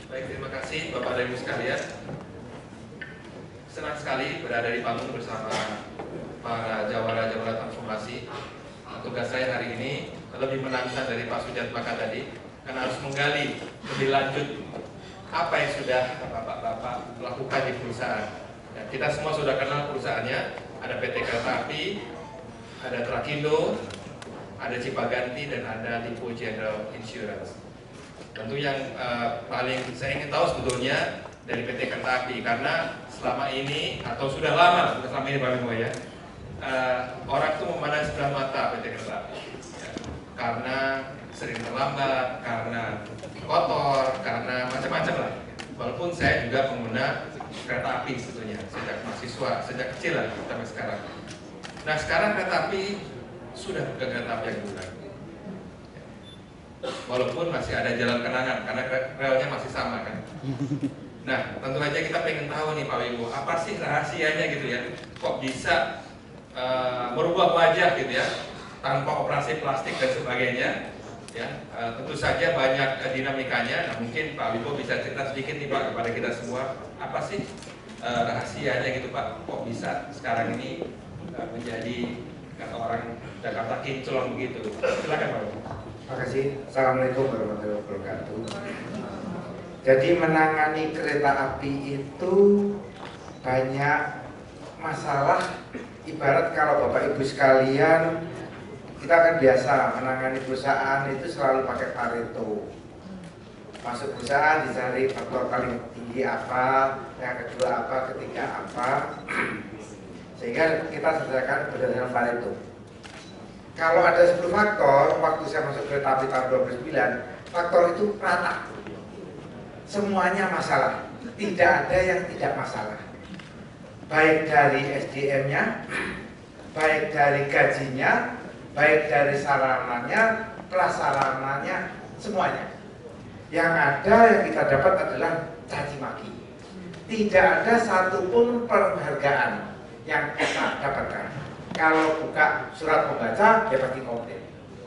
Baik, terima kasih Bapak dan Ibu sekalian. Senang sekali berada di panggung bersama para jawara-jawara transformasi. Tugas saya hari ini lebih menantang dari Pak Sujatmaka tadi, karena harus menggali lebih lanjut apa yang sudah Bapak-Bapak lakukan di perusahaan. Ya, kita semua sudah kenal perusahaannya, ada PT Kereta Api, ada Trakindo, ada Cipaganti, dan ada Lipo General Insurance. Tentu yang paling saya ingin tahu sebetulnya dari PT Kereta Api, karena selama ini atau sudah lama, selama ini Pak Mimo ya, orang itu memandang sebelah mata PT Kereta Api ya, karena sering terlambat, karena kotor, karena macam-macam lah. Walaupun saya juga pengguna kereta api sebetulnya sejak mahasiswa, sejak kecil lah sampai sekarang. Nah sekarang kereta api sudah bukan kereta api yang dulu. Walaupun masih ada jalan kenangan karena relnya masih sama kan. Nah tentu aja kita pengen tahu nih Pak Wibo, apa sih rahasianya gitu ya, kok bisa merubah wajah gitu ya tanpa operasi plastik dan sebagainya ya. Tentu saja banyak dinamikanya. Nah mungkin Pak Wibo bisa cerita sedikit nih Pak kepada kita semua, apa sih rahasianya gitu Pak, kok bisa sekarang ini menjadi kata orang Jakarta kinclong begitu. Silakan Pak. Terima kasih. Assalamualaikum warahmatullahi wabarakatuh. Jadi menangani kereta api itu banyak masalah. Ibarat kalau Bapak Ibu sekalian, kita kan biasa menangani perusahaan itu selalu pakai Pareto. Masuk perusahaan dicari faktor paling tinggi apa, yang kedua apa, ketiga apa, sehingga kita selesaikan berdasarkan Pareto. Kalau ada 10 faktor, waktu saya masuk kereta api tahun 2009, faktor itu rata. Semuanya masalah, tidak ada yang tidak masalah. Baik dari SDM-nya, baik dari gajinya, baik dari sarananya, prasarananya, semuanya. Yang ada yang kita dapat adalah caci maki. Tidak ada satupun penghargaan yang kita dapatkan. Kalau buka surat pembaca, ya pasti komplain.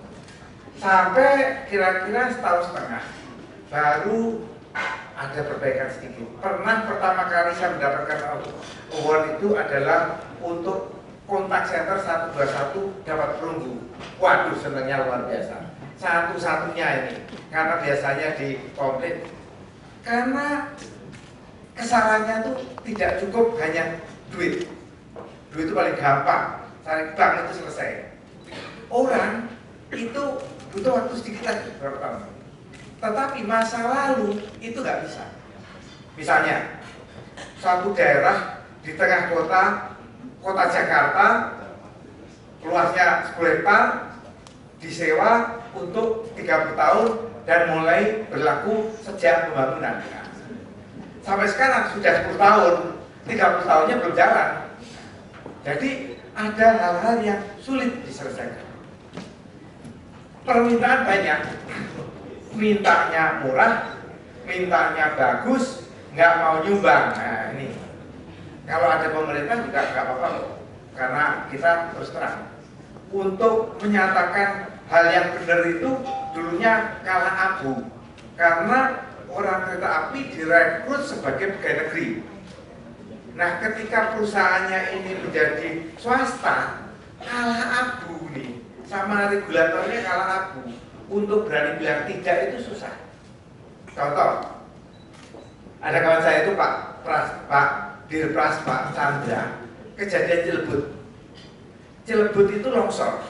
Sampai kira-kira setahun setengah, baru ada perbaikan sedikit. Pernah pertama kali saya mendapatkan award itu adalah untuk kontak center 121 dapat perunggu. Waduh, senangnya luar biasa. Satu-satunya ini, karena biasanya dikomplain. Karena kesalahannya tuh tidak cukup hanya duit. Duit itu paling gampang, cari bank itu selesai. Orang itu butuh waktu sedikit lagi, berapa tahun. Tetapi masa lalu itu nggak bisa. Misalnya, suatu daerah di tengah kota Jakarta, luasnya 10 hektar, disewa untuk 30 tahun dan mulai berlaku sejak pembangunan. Sampai sekarang sudah 10 tahun, 30 tahunnya belum jalan. Jadi ada hal-hal yang sulit diselesaikan. Permintaan banyak, mintanya murah, mintanya bagus, nggak mau nyumbang. Nah ini, kalau ada pemerintah juga nggak apa-apa loh, karena kita terus terang untuk menyatakan hal yang benar itu dulunya kalah abu, karena orang kereta api direkrut sebagai pegawai negeri. Nah ketika perusahaannya ini menjadi swasta, kalah abu nih, sama regulatornya kalah abu. Untuk berani bilang tidak itu susah. Contoh, ada kawan saya itu Pak Dirpras Pak Chandra, kejadian Cilebut. Cilebut itu longsor.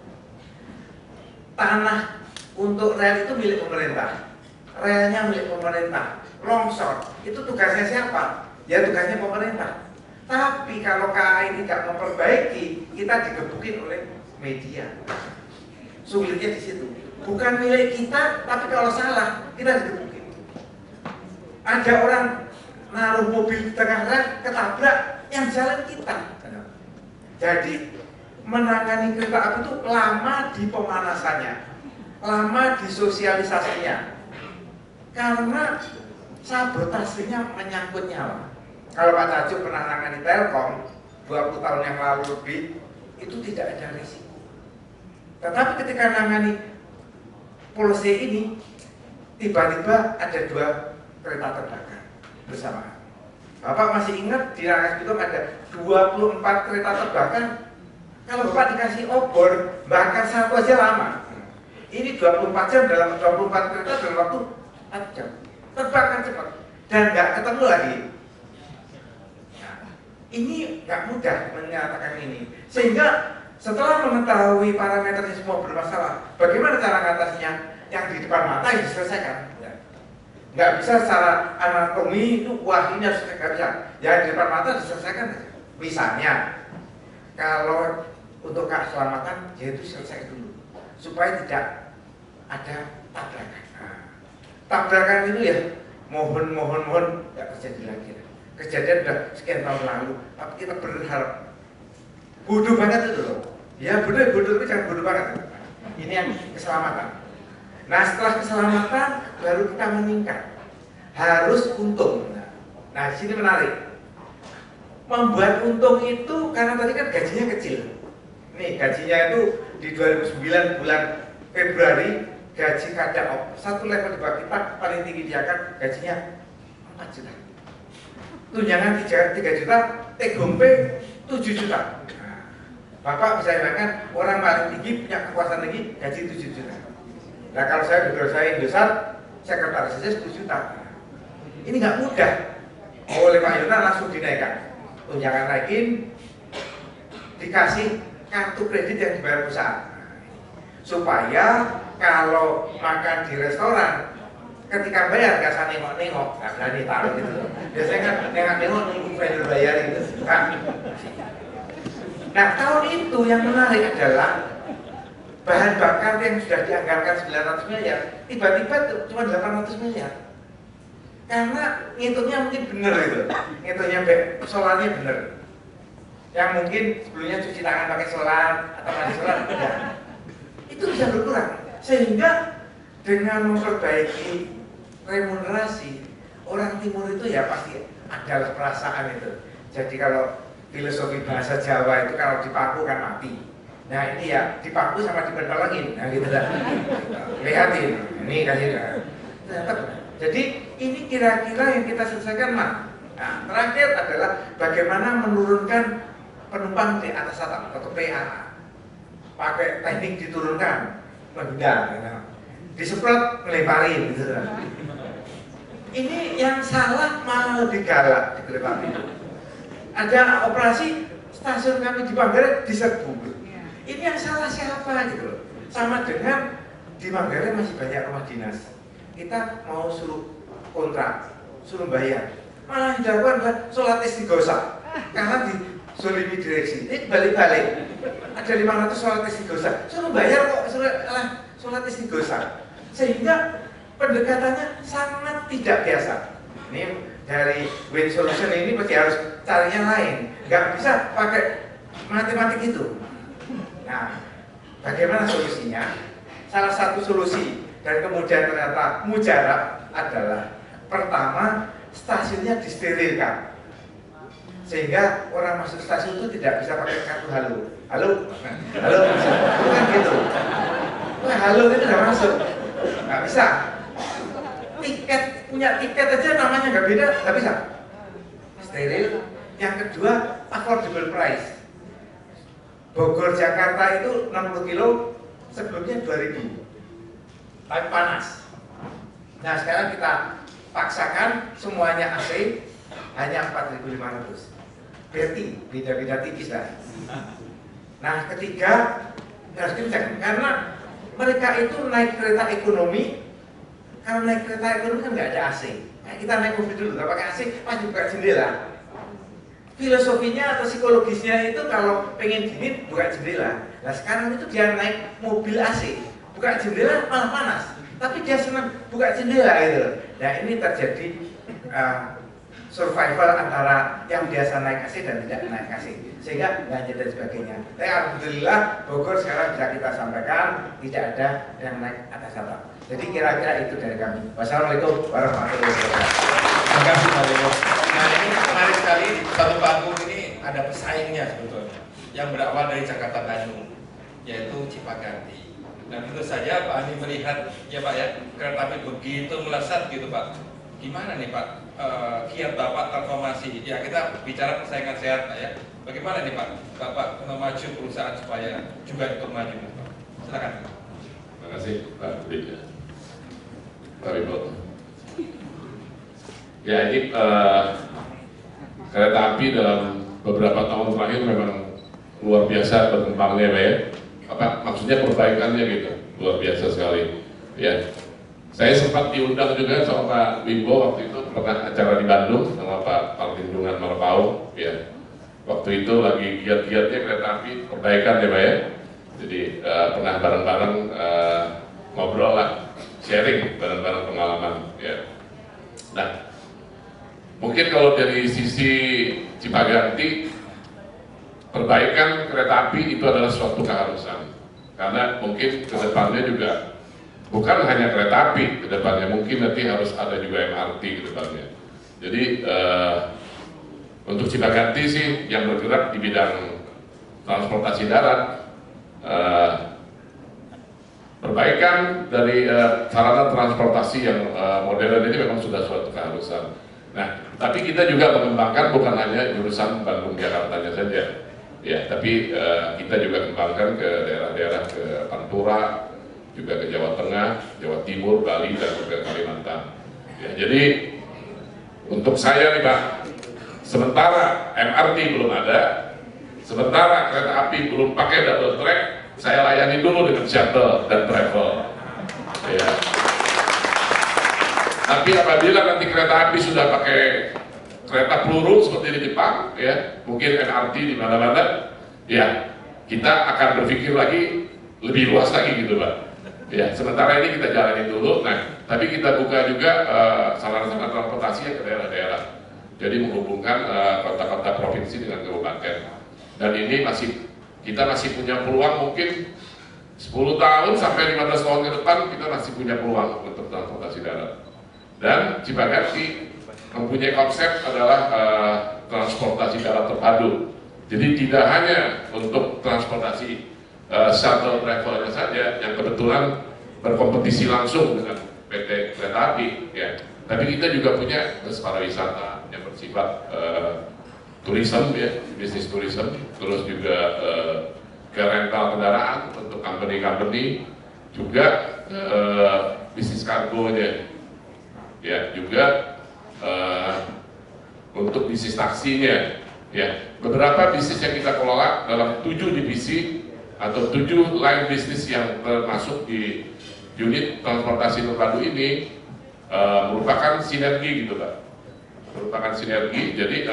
Tanah untuk rel itu milik pemerintah, relnya milik pemerintah. Longsor itu tugasnya siapa? Ya tugasnya pemerintah. Tapi kalau KAI tidak memperbaiki, kita digebukin oleh media. Sulitnya di situ. Bukan milik kita, tapi kalau salah kita digebukin. Ada orang naruh mobil di tengah rel, ketabrak, yang jalan kita. Jadi menangani kereta api itu lama di pemanasannya, lama di sosialisasinya, karena sabotasenya menyangkut nyawa. Kalau Pak Cacu pernah menangani Telkom 20 tahun yang lalu lebih, itu tidak ada risiko. Tetapi ketika menangani Polisi ini, tiba-tiba ada 2 kereta terbakar bersamaan. Bapak masih ingat di Rangkas Bitung ada 24 kereta terbakar. Kalau Bapak dikasih obor, bakar satu aja lama. Ini 24 jam dalam 24 kereta dalam waktu 4 jam. Terbakar cepat dan nggak ketemu lagi. Nah, ini nggak mudah menyatakan ini. Sehingga setelah mengetahui parameternya semua bermasalah, bagaimana cara mengatasinya? Yang di depan mata yang diselesaikan. Nggak bisa secara anatomi itu wah ini harus nggak bisa. Yang di depan mata diselesaikan. Misalnya, kalau untuk keselamatan, yaitu selesai dulu supaya tidak ada tabrakan. Nah, tabrakan itu ya mohon nggak terjadi lagi. Kejadian sudah sekian tahun lalu, tapi kita berharap bodoh banget itu loh. Ya bodoh itu jangan bodoh banget. Ini yang keselamatan. Nah setelah keselamatan baru kita meningkat, harus untung. Nah di sini menarik. Membuat untung itu karena tadi kan gajinya kecil. Nih gajinya itu di 2009 bulan Februari gaji kadang satu level di bawah kita paling tinggi di Jakarta gajinya 4 juta. Tunjangan 3 juta, take home pay 7 juta. Nah, Bapak bisa bayangkan orang paling tinggi punya kekuasaan tinggi gaji 7 juta. Nah kalau saya bekerja Indosat, sekretaris saja 10 juta. Ini nggak mudah. Oleh Pak Yona langsung dinaikkan. Tunjangan naikin, dikasih kartu kredit yang dibayar perusahaan. Supaya kalau makan di restoran, ketika bayar nggak usah nengok-nengok, nggak berani taruh gitu. Biasanya kan nengok-nengok nunggu vendor bayar gitu. Nah tahun itu yang menarik adalah bahan bakar yang sudah dianggarkan 900 miliar, tiba-tiba cuma 800 miliar. Karena ngitungnya mungkin benar gitu, ngitungnya solarnya benar. Yang mungkin sebelumnya cuci tangan pakai solar atau mandi solar, ya. Itu bisa berkurang. Sehingga dengan memperbaiki remunerasi, orang timur itu ya pasti adalah perasaan itu. Jadi kalau filosofi bahasa Jawa itu kalau dipaku kan mati. Nah ini ya dipaku sama dipentolongin, nah gitu dah. Lihatin, ini kasih tetap. Jadi ini kira-kira yang kita selesaikan Mak. Nah terakhir adalah bagaimana menurunkan penumpang di atas atap atau PA. Pakai teknik diturunkan, menghindar, gitu. Disemprot, ngelemparin, gitu. Ini yang salah malah lebih galak di kereta api. Ada operasi stasiun kami di Manggarai diserbu. Ini yang salah siapa gitu loh. Sama dengan di Manggarai masih banyak rumah dinas. Kita mau suruh kontrak, suruh bayar. Malah yang dilakukan adalah sholat istighosah. Karena di zolimi direksi, ini balik-balik. Ada 500 sholat istighosah. Suruh bayar kok, sholat istighosah. Sehingga pendekatannya sangat tidak biasa. Ini dari win solution ini pasti harus cari yang lain. Nggak bisa pakai matematik itu. Nah, bagaimana solusinya? Salah satu solusi dan kemudian ternyata mujarab adalah pertama stasiunnya disterilkan sehingga orang masuk stasiun itu tidak bisa pakai kartu halo, bukan gitu. Wah halo itu nggak masuk, nggak bisa. Punya tiket aja namanya nggak beda, nggak bisa. Steril. Yang kedua affordable price. Bogor Jakarta itu 60 kilo sebelumnya 2000 tapi panas. Nah sekarang kita paksakan semuanya AC hanya 4.500. Berarti beda-beda tipis lah. Nah ketiga harus kencang karena mereka itu naik kereta ekonomi. Kalau naik kereta ekonomi kan nggak ada AC. Nah, kita naik mobil dulu nggak pakai AC pasti buka jendela. Filosofinya atau psikologisnya itu kalau pengen dingin buka jendela. Nah sekarang itu dia naik mobil AC, buka jendela malah panas. Tapi dia senang buka jendela gitu. Nah ini terjadi survival antara yang biasa naik AC dan tidak naik AC, sehingga banjir dan sebagainya. Tapi alhamdulillah Bogor sekarang bisa kita sampaikan tidak ada yang naik atas atap. Jadi kira-kira itu dari kami. Wassalamualaikum warahmatullahi wabarakatuh. Terima kasih Pak Leo. Nah ini menarik sekali, satu panggung ini ada pesaingnya sebetulnya yang berawal dari Jakarta Bandung, yaitu Cipaganti. Dan tentu saja Pak Ani melihat ya Pak ya kereta api begitu melesat gitu Pak. gimana nih Pak kiat Bapak transformasi? Ya kita bicara persaingan sehat Pak ya. Bagaimana nih Pak Bapak memaju perusahaan supaya juga ikut maju? Pak? Silakan. Terima kasih Pak Budi. Pak Wibo. Ya ini kereta api dalam beberapa tahun terakhir memang luar biasa berkembangnya Pak ya. Apa maksudnya perbaikannya gitu, luar biasa sekali. Ya, saya sempat diundang juga sama Pak Wimbo waktu itu pernah acara di Bandung sama Pak Perlindungan Marpau. Ya, waktu itu lagi giat-giatnya kereta api perbaikan ya Pak ya. Jadi pernah bareng-bareng ngobrol lah, sharing bareng-bareng pengalaman. Ya. Nah, mungkin kalau dari sisi Cipaganti, perbaikan kereta api itu adalah suatu keharusan. Karena mungkin ke depannya juga bukan hanya kereta api, ke depannya mungkin nanti harus ada juga MRT ke depannya. Jadi untuk Cipaganti sih yang bergerak di bidang transportasi darat, perbaikan dari sarana transportasi yang modern ini memang sudah suatu keharusan. Nah, tapi kita juga mengembangkan bukan hanya jurusan Bandung Jakartanya saja, ya, tapi kita juga kembangkan ke daerah-daerah ke Pantura, juga ke Jawa Tengah, Jawa Timur, Bali, dan juga Kalimantan. Ya, jadi untuk saya nih Pak, sementara MRT belum ada, sementara kereta api belum pakai double track, saya layani dulu dengan shuttle dan travel. Ya. Tapi apabila nanti kereta api sudah pakai kereta peluru seperti di Jepang, ya, mungkin MRT di mana-mana, ya, kita akan berpikir lagi lebih luas lagi gitu Pak. Ya, sementara ini kita jalani dulu. Nah, tapi kita buka juga sarana-sarana transportasi yang ke daerah-daerah. Jadi menghubungkan kota-kota provinsi dengan kabupaten. Dan ini kita masih punya peluang mungkin 10 tahun sampai 15 tahun ke depan kita masih punya peluang untuk transportasi darat. Dan Cipaganti mempunyai konsep adalah transportasi darat terpadu. Jadi tidak hanya untuk transportasi shuttle travelnya saja yang kebetulan berkompetisi langsung dengan PT Kereta Api, ya. Tapi kita juga punya bus pariwisata yang bersifat tourism, ya, bisnis tourism, terus juga ke rental kendaraan untuk company-company, juga bisnis kargonya, ya, juga untuk bisnis taksinya, ya. Beberapa bisnis yang kita kelola dalam 7 divisi atau 7 line bisnis yang termasuk di unit transportasi terpadu ini merupakan sinergi gitu Pak, merupakan sinergi. Jadi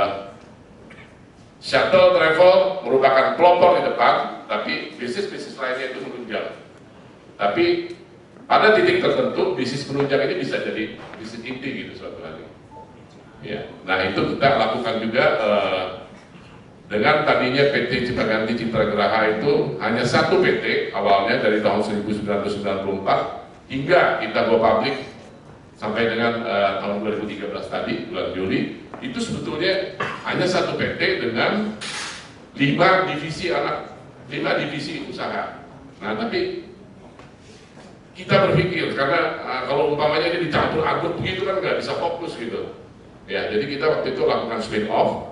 shuttle travel merupakan pelopor di depan, tapi bisnis-bisnis lainnya itu menunjang. Tapi pada titik tertentu bisnis penunjang ini bisa jadi bisnis inti gitu suatu hari. Ya, nah itu kita lakukan juga dengan tadinya PT Cipaganti Citra Geraha itu hanya satu PT awalnya dari tahun 1994 hingga kita go public sampai dengan tahun 2013 tadi bulan Juli, itu sebetulnya hanya satu PT dengan 5 divisi usaha. Nah tapi kita berpikir karena kalau umpamanya ini dicampur aduk begitu kan nggak bisa fokus gitu. Ya, jadi kita waktu itu lakukan spin off.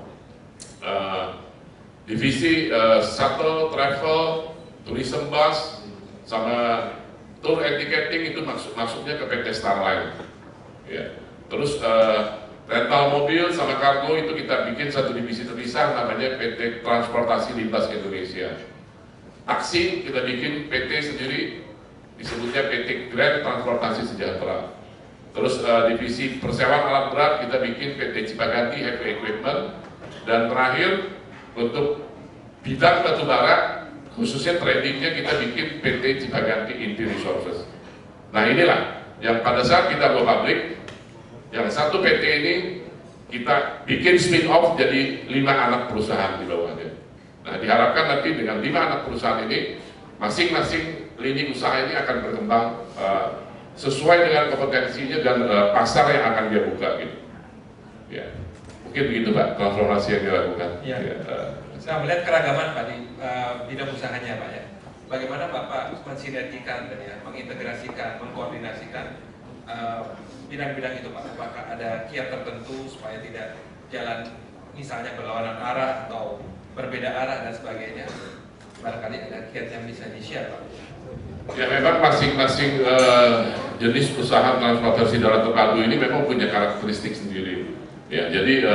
Divisi shuttle, travel, tourism bus, sama tour and ticketing itu masuknya ke PT Starline. Ya. Terus rental mobil sama kargo itu kita bikin satu divisi terpisah namanya PT Transportasi Lintas Indonesia. Taksi kita bikin PT sendiri disebutnya PT Grand Transportasi Sejahtera. Terus divisi persewaan alat berat kita bikin PT Cipaganti Heavy Equipment, dan terakhir untuk bidang batubara khususnya tradingnya kita bikin PT Cipaganti Inti Resources. Nah inilah yang pada saat kita go public, yang satu PT ini kita bikin spin off jadi 5 anak perusahaan di bawahnya. Nah diharapkan nanti dengan 5 anak perusahaan ini masing-masing lini usaha ini akan berkembang sesuai dengan kompetensinya dan pasar yang akan dia buka gitu. Ya. Mungkin begitu Pak transformasi yang dilakukan. Ya. Saya melihat keragaman Pak di bidang usahanya Pak ya. Bagaimana Bapak mensinergikan dan ya, mengintegrasikan, mengkoordinasikan bidang-bidang itu Pak? Apakah ada kiat tertentu supaya tidak jalan misalnya berlawanan arah atau berbeda arah dan sebagainya? Barangkali ada kiat yang bisa di-share Pak. Ya memang masing-masing jenis usaha transportasi darat terpadu ini memang punya karakteristik sendiri. Ya, jadi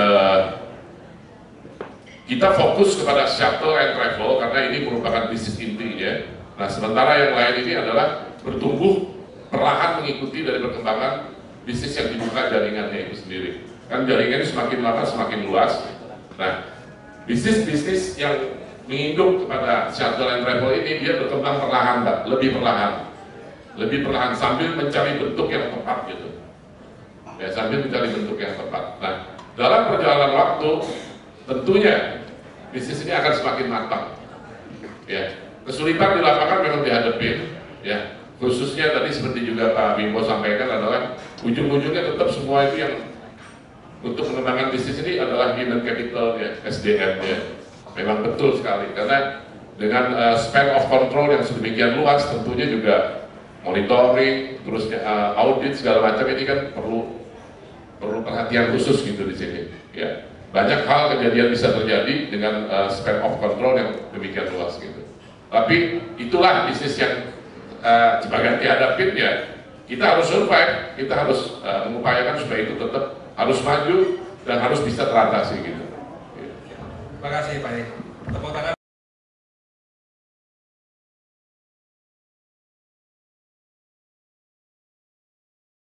kita fokus kepada shuttle and travel karena ini merupakan bisnis inti ya. Nah sementara yang lain ini adalah bertumbuh perlahan mengikuti dari perkembangan bisnis yang dibuka jaringannya itu sendiri. Kan jaringannya semakin lama semakin luas. Nah bisnis-bisnis yang menginduk kepada shuttle and travel ini dia berkembang perlahan, Pak, lebih perlahan sambil mencari bentuk yang tepat gitu. Ya, sambil mencari bentuk yang tepat. Nah, dalam perjalanan waktu tentunya bisnis ini akan semakin matang. Ya, kesulitan di lapangan memang dihadapin. Ya, khususnya tadi seperti juga Pak Bimbo sampaikan adalah ujung-ujungnya tetap semua itu yang untuk mengembangkan bisnis ini adalah human capital ya, SDM ya. Memang betul sekali karena dengan span of control yang sedemikian luas tentunya juga monitoring, terus audit segala macam ini kan perlu perhatian khusus gitu di sini. Ya, banyak hal kejadian bisa terjadi dengan span of control yang demikian luas gitu. Tapi itulah bisnis yang sebagian dihadapin ya. Kita harus survive, kita harus mengupayakan supaya itu tetap harus maju dan harus bisa teratasi gitu. Terima kasih Pak. Tepuk tangan.